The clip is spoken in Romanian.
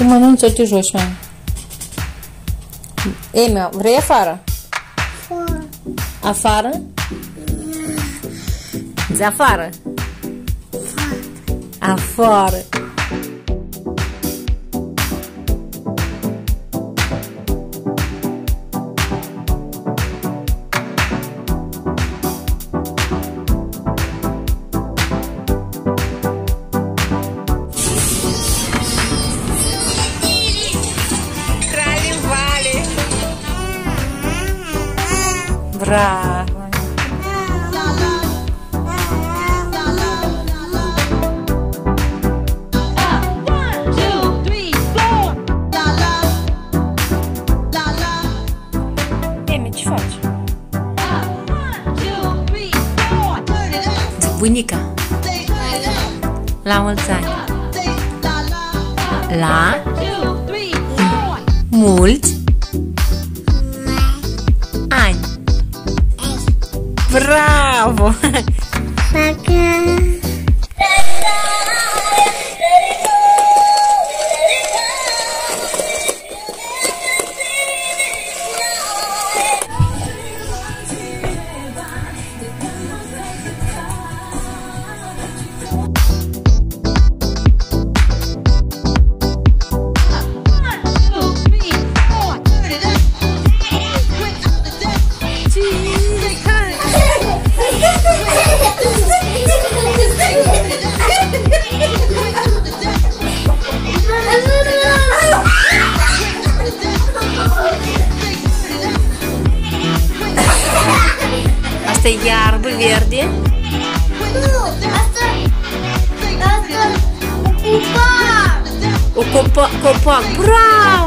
mănânci, te joci, mami. Emi, vrei afară? Afară? Zi afară. Afară. Bravo! Emi, ce faci? Bunica! La mulți ani! La mulți ani! Bravo! Asta e iarbă verde? Nu, asta un copac. O copac, bravo!